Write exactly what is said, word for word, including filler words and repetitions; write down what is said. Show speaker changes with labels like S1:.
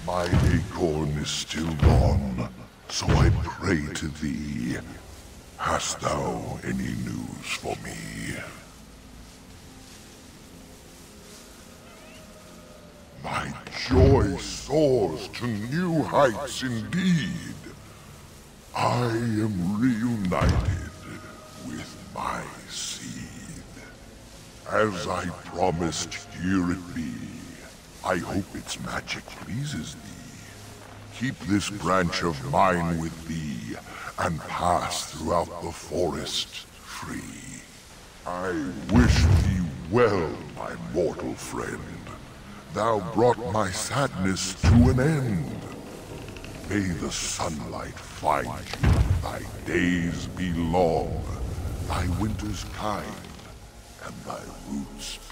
S1: My acorn is still gone, so I pray to thee. Hast thou any news for me? My joy soars to new heights indeed. I am reunited with my seed. As I promised, here it be. I hope its magic pleases thee. Keep this branch of mine with thee, and pass throughout the forest free. I wish thee well, my mortal friend. Thou brought my sadness to an end. May the sunlight find you, thy days be long, thy winters kind, and thy roots